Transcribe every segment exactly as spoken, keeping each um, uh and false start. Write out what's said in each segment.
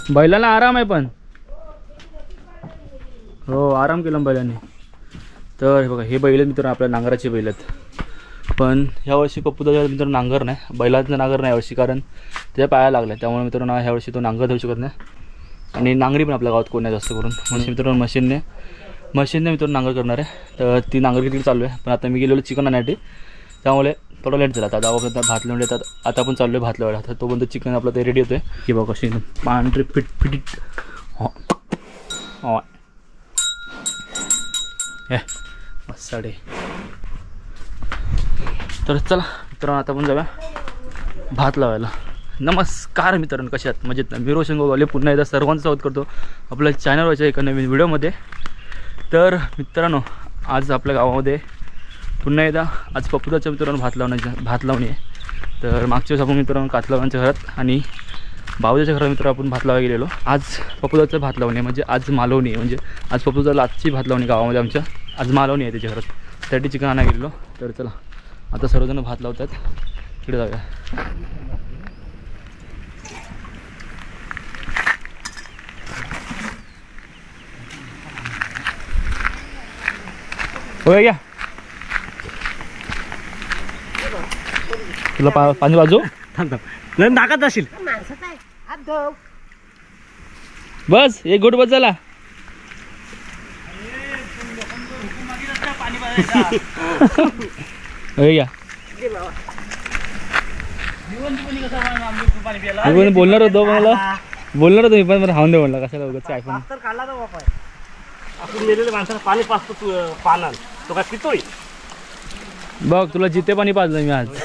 बैलाला आराम आहे पण हो आराम केला बैलांनी. तर हे बघा हे बैल मित्रांनो आपल्या नांगराचे बैल आहेत. पण ह्यावर्षी पप्पूदाच्या मित्रांनो नांगर नाही, बैलाचं नांगर नाही यावर्षी, कारण त्याच्या पाया लागला. त्यामुळे मित्रांनो ह्यावर्षी तो नांगर देऊ शकत नाही. आणि नांगरी पण आपल्या गावात कोण नाही जास्त करून. म्हणजे मित्रांनो मशीनने मशीनने मित्रांनो नांगर करणार आहे. तर ती नांगर किती चालू आहे. पण आता मी गेलेलो चिकन आणण्यासाठी, त्यामुळे थोडं लेट झाला. आता गावापर्यंत भात लावून येतात. आता आपण चाललो आहे भात लावायला. तर तोपर्यंत चिकन आपलं ते रेडी होतं आहे की बघा कशी पांढरी फिट फिटीट हो हो हे मस्त साडे. तर चला मित्रांनो आता आपण जाऊया भात लावायला. नमस्कार मित्रांनो, कशा आहात? मजेत ना? मी रोशन गोगावले पुन्हा एकदा सर्वांचं स्वागत करतो आपल्या चॅनलवरच्या एका नवीन व्हिडिओमध्ये. तर मित्रांनो आज आपल्या गावामध्ये पुन्हा एकदा आज पप्पूदाच्या मित्रांनो भात लावण्याच्या भात लावणी आहे. तर मागच्या वेळेस आपण मित्रांनो कातलावांच्या घरात आणि बावजाच्या घरात मित्र आपण भात लावायला गेलेलो. आज पप्पूदाचं भात लावणी म्हणजे आज मालवणी आहे. म्हणजे आज पप्पूदाला आजची भात लावणी गावामध्ये आमच्या आज मालवणी आहे त्याच्या घरात. त्यासाठी चिकन आणायला गेलेलो. तर चला आता सर्वजण भात लावतात, तिकडे जाऊया. होय घ्या तुला पा पाणी बाजू नाकात असेल बस एक गोट बस झाला. बोलणार होतो मला बोलणार होतो मी पण मला हाऊन दे म्हणला कशाला उगाच आयफोन आपण मेलेल्या माणसाला पाणी पाचतो तू पानाल तो काय पितोय बघ तुला जिथे पाणी पाजलं मी आज.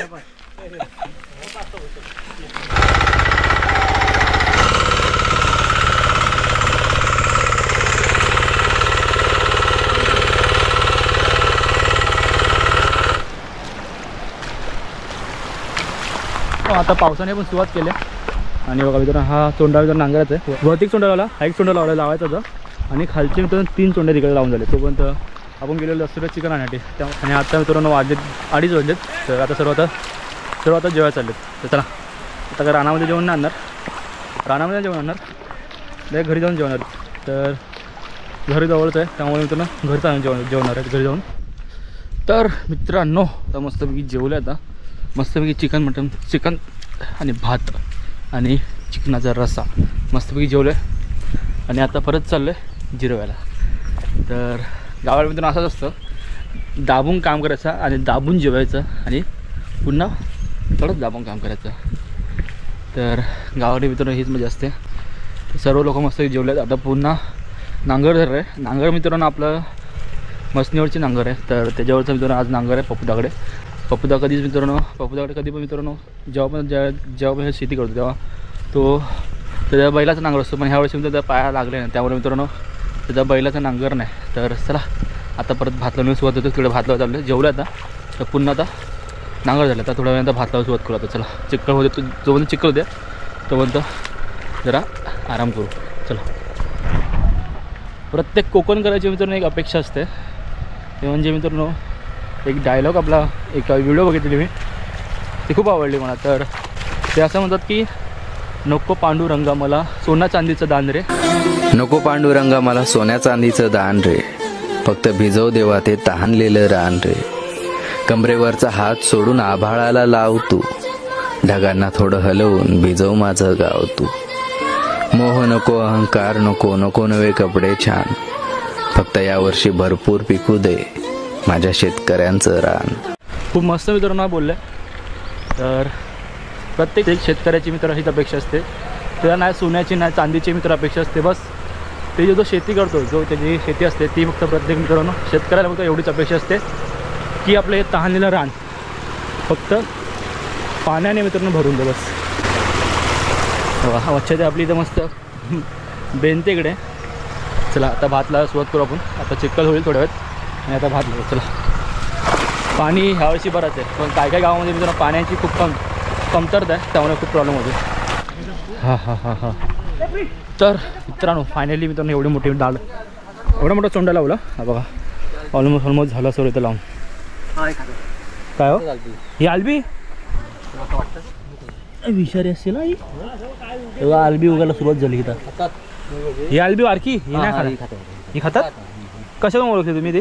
आता पावसाने पण सुरुवात केली आणि बघा मित्रांनो हा चोंडा मित्रांनो नांगराचा आहे. भौतिक चोंडा लावला, हा एक चोंडा लावला लावायचा होता आणि खालचे मित्रांनो तीन चोंडे तिकडे लावून झाले. तोपर्यंत आपण गेलेलो असतो चिकन आणण्यासाठी. त्या आणि आता मित्रांनो वाजलेत अडीच वाजलेत. तर आता सर्व आता सर्व आता जेवायला चाललेत. तर चला आता काय रानामध्ये जेवण नाही आणणार, रानामध्ये जेवण आणणार नाही, घरी जाऊन जेवणार. तर घरी जवळच आहे त्यामुळे मित्रांनो घरी जाऊन जेवण जेवणार आहे घरी जाऊन. तर मित्रांनो आता मस्तपैकी जेवलं आता मस्तपैकी चिकन मटन चिकन आणि भात आणि चिकनाचा रस्सा मस्तपैकी जेवलं आहे आणि आता परत चाललो आहे जिरवायला. तर गावाला मित्रांनो असंच असतं, दाबून काम करायचं आणि दाबून जेवायचं आणि पुन्हा थोडंच दाबून काम करायचं. तर गावाकडे मित्रांनो हीच मजा असते. सर्व लोक मस्त जेवले. आता पुन्हा नांगर धर आहे. नांगर मित्रांनो आपलं मसनीवरची नांगर आहे. तर त्याच्यावरचं मित्रांनो आज नांगर आहे पप्पूदाकडे. पप्पूदा कधीच मित्रांनो पप्पूदाकडे कधी पण मित्रांनो जेव्हा पण जेव्हा जेव्हा पण शेती करतो तेव्हा तो त्याच्या बैलाचा नांगर असतो. पण ह्या वर्षी मित्रांनो त्या पाया लागले नाही त्यामुळे मित्रांनो त्याचा बैलाचा नांगर नाही. तर चला आता परत भात लावण्यास सुरुवात होतो. तिकडे भात लावायला चाललं जेवलं आता. तर पुन्हा आता नांगर झालं. आता थोड्या वेळानंतर भात लावायला सुरुवात करू. आता चला चिक्कल होते तो जोपर्यंत चिक्कल होत्या तोपर्यंत जरा आराम करू. चला प्रत्येक कोकण करायची मित्रांनो एक अपेक्षा असते. ते म्हणजे मित्रांनो एक डायलॉग आपला एक व्हिडिओ बघितली मी, ती खूप आवडली मला. तर ते असं म्हणतात की नको पांडुरंगा मला सोना चांदीचं दान रे, नको पांडुरंगा मला सोन्या चांदीचं दान रे, फक्त भिजव देवा ते तहानलेलं रान रे. कमरेवरचा हात सोडून आभाळाला लाव तू, ढगांना थोडं हलवून भिजव माझं गाव तू. मोह नको अहंकार नको नको नवे कपडे छान, फक्त यावर्षी भरपूर पिकू दे माझ्या शेतकऱ्यांचं रान. खूप मस्त मित्रांनो बोलले. तर प्रत्येक एक शेतकऱ्याची मित्र हीच अपेक्षा असते. त्याला नाही सोन्याची नाही चांदीची मित्र अपेक्षा असते. बस ते जो शेती करतो जो त्याची शेती असते ती फक्त प्रत्येक मित्रांनो शेतकऱ्याला फक्त एवढीच अपेक्षा असते की आपलं हे तहानलेलं रान फक्त पाण्याने मित्रांनो भरून दे बस. अच्छा ते आपली इथं मस्त बेनते इकडे. चला आता भातला सुरुवात करू आपण. आता चिक्कल होईल थोड्या वेळात आणि आता भात लावू. चला पाणी ह्यावर्षी बरंच आहे पण काय काय गावामध्ये मित्रांनो पाण्याची खूप कम कमतरता आहे त्यामुळे खूप प्रॉब्लेम होतो. हां हां हां हां तर मित्रांनो फायनली मित्रांनो एवढी मोठी डाळ एवढा मोठा चोंडा लावला. हा बघा ऑलमोस्ट ऑलमोस्ट झाला सर इथं लावून. काय हो ही आलबी विषारी असते ना ही तेव्हा आलबी उगायला सुरुवात झाली इथं. ही आलबी वारकी ही नाही खात ही खातात. कशाला ओळखते तुम्ही ते?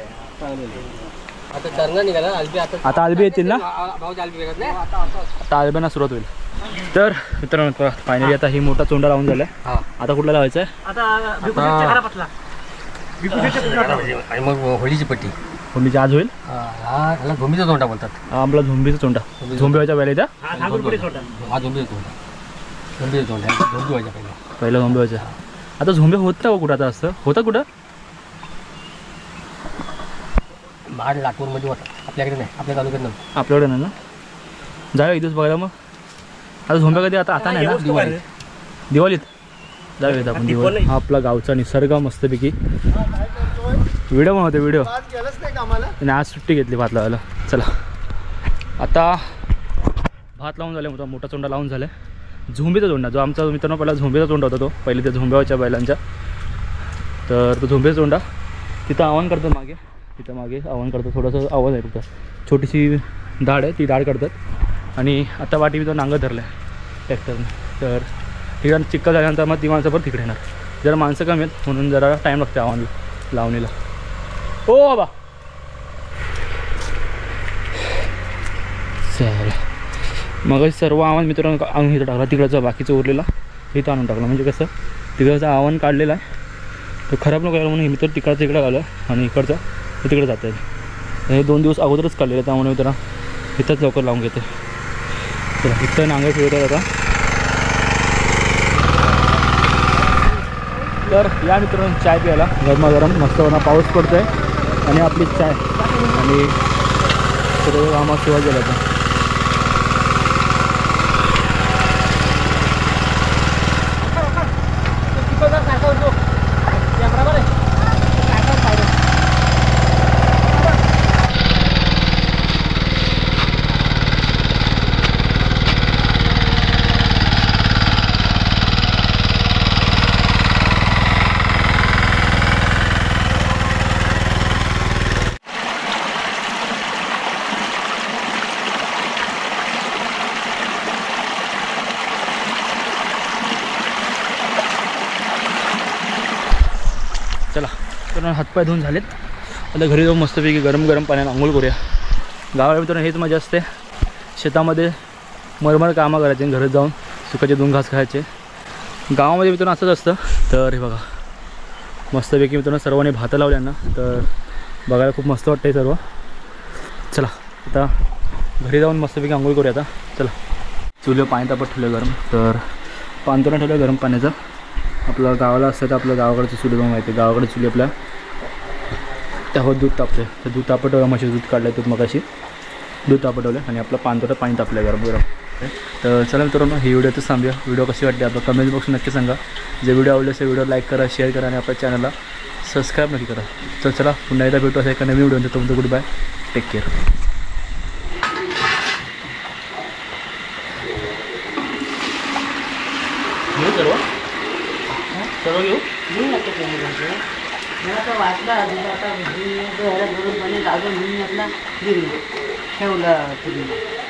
आता आलबी येतील ना. आता आलब्यांना सुरुवात होईल. तर मित्रांनो फायनली आता ही मोठा चोंडा लावून झालाय. आता कुठला लावायचा आहे? आणि मग होळीची पट्टी. होळीची आज होईल. ह्याला झोंबीचा तोंडा बोलतात. हा आपला झोंबीचा चोंडा. झोंबी व्हायच्या वेळेला इथं हा झोंबीचा तोंडा. झोंबीचा तोंडा झोंबी व्हायच्या पहिला पहिला झोंबी व्हायचा. आता झोंबे होत का कुठं आता असतं होतं कुठं? महाड लातूरमध्ये होता. आपल्याकडे नाही. आपल्या तालुक्यात नव्हतं. आपल्याकडे नाही ना. जाऊया इथेच बघायला मग. आता झोंब्या कधी आता आता नाही ना. दिवाळीत दिवाळीत जाऊया आपण दिवाळी. हा आपला गावचा निसर्ग मस्तपैकी व्हिडिओ बनवते व्हिडिओ. आणि आज सुट्टी घेतली भात लावायला. चला आता भात लावून झाले मोठा मोठा चोंडा लावून झाला. झोंबीचा चोंडा जो आमचा मित्रांनो पहिला झोंबीचा चोंडा होता तो पहिले त्या झोंब्याच्या बैलांच्या. तर तो झोंबीचा चोंडा तिथं आव्हान करतात मागे. तिथं मागे आव्हान करतात. थोडंसं आवाज आहे फक्त छोटीशी दाढ आहे ती दाढ करतात. आणि आता वाटी मी तो नांगर धरला आहे ट्रॅक्टरने. तर ठिकाण चिक्का झाल्यानंतर मग ती माणसं परत तिकडे येणार. जरा माणसं कमी आहेत म्हणून जरा टाईम लागते आव्हान लावणीला. ओ बाबा चला मग सर्व आव्हान मित्रांनो आणून इथं टाकला. तिकडचा बाकीचं उरलेला इथं आणून टाकला. म्हणजे कसं तिकडचं आव्हान काढलेलं आहे तर खराब नको म्हणून मित्र तिकडचं इकडं आलं आणि इकडचं तिकडे जातं आहे. हे दोन दिवस अगोदरच काढलेलं आहे त्यामुळे मित्रांनो इथंच लवकर लावून घेते. चला इथं नांगर ठेवतात आता. तर या मित्रांनो चाय प्यायला गरमागरम मस्त होणार. पाऊस पडतो आहे आणि आपली चाय आणि सर्व कामात सुरुवात झाला आता. चला तर हातपाय धुवून झालेत. आता घरी जाऊन मस्तपैकी गरम गरम पाण्याने आंघोळ करूया. गावाला मित्रांनो हेच मजा असते. शेतामध्ये मरमर कामं करायचे घरात जाऊन सुकाचे दोन घास खायचे. गावामध्ये मित्रांनो असंच असतं. तर हे बघा मस्तपैकी मित्रांनो सर्वांनी भातं लावल्यांना तर बघायला खूप मस्त वाटतं आहे सर्व. चला आता घरी जाऊन मस्तपैकी आंघोळ करूया. आता चला चुलीवर पाणी तापत ठेवलं गरम. तर पांतोरा ठेवलं गरम पाण्याचं. आपलं गावाला असतं तर आपलं गावाकडचं चुली जाऊन माहिती आहे. गावाकडे चुली आपल्या त्यावर दूध तापते. तर दूध तापटवलं म्हशी दूध काढलं दूध मग अशी दूध तापटवलं आणि आपलं पांतोरा पाणी तापलं गरम गरम. तर चला मित्रांनो ही व्हिडिओ तर सांगूया. व्हिडिओ कशी वाटते आपलं कमेंट बॉक्स नक्की सांगा. जे व्हिडिओ आवडले असेल व्हिडिओ लाईक करा शेअर करा आणि आपल्या चॅनलला सबस्क्राईब नक्की करा. तर चला पुन्हा एकदा भेटू असं एका नवीन व्हिडिओ. तुमचं गुड बाय. Take care. घेऊ सर्व सर्व घेऊ मला तर वाटलं आता घरी घरात भरून पाणी लागून म्हणून आपला ठेवला